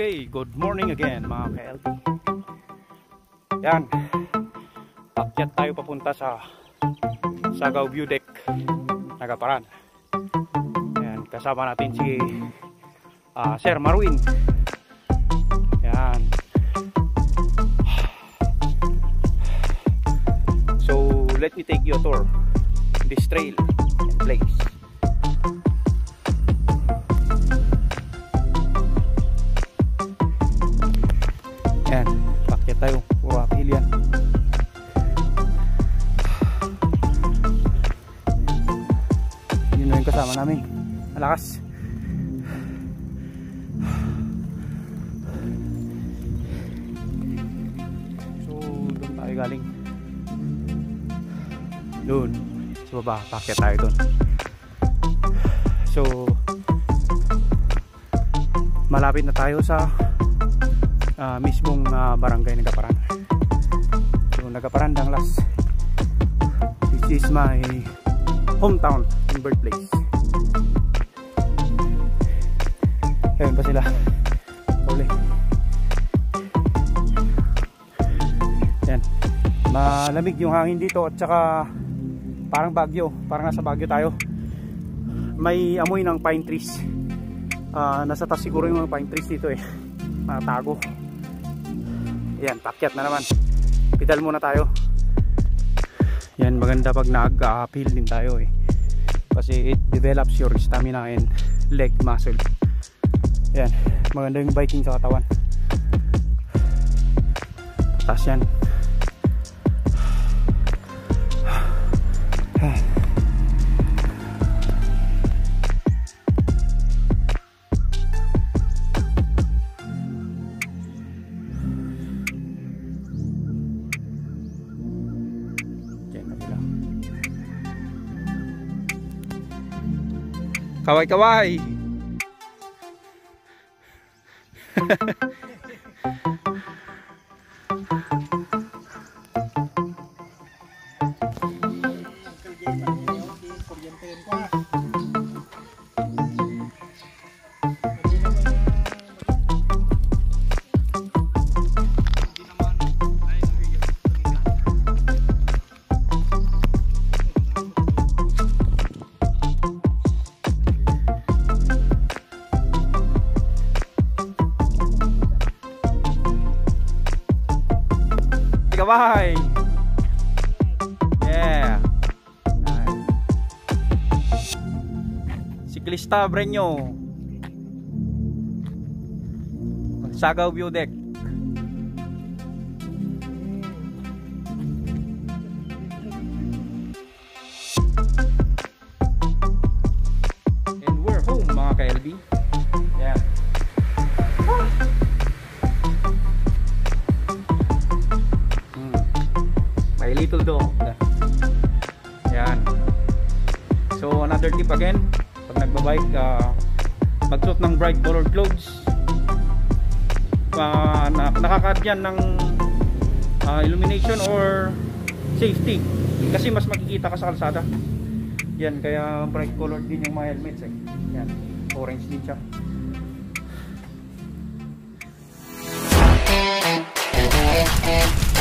Okay, good morning again mga ka-LB. Yan, akyat tayo papunta sa Sagaw View Deck, Nagaparan. Yan, kasama natin si Sir Marwin. Yan. So, let me take you a tour this trail and place. Yan, pakyat tayo, puro uphill yan. Yun na yung kasama namin, malakas. So, doon tayo galing. Doon, sa baba, pakyat tayo doon. So, malapit na tayo sa mismong barangay Nagaparan. So Nagaparan, Danglas, which is my hometown and birthplace. Ayun pa sila, uli. Yan, malamig yung hangin dito at saka parang Baguio, parang nasa Baguio tayo. May amoy ng pine trees. Nasa taas siguro yung mga pine trees dito eh, tago. Yan, pakyat na naman. Pedal muna tayo. Yan, maganda pag nag-uphill din tayo eh, kasi it develops your stamina and leg muscle. Yan, maganda yung biking sa katawan. Taas yan. Kaway-kaway. Kaway. Yeah. Siklista Brenyo, Sagaw View Deck. And we're home mga ka-LB. Yeah. Little dog. Yan. So another tip again, pag nagbabike, magsuot ng bright colored clothes. Nakaka-add yan ng illumination or safety, kasi mas makikita ka sa kalsada. Yan, kaya bright colored din yung mga helmets eh. Yan, orange din siya.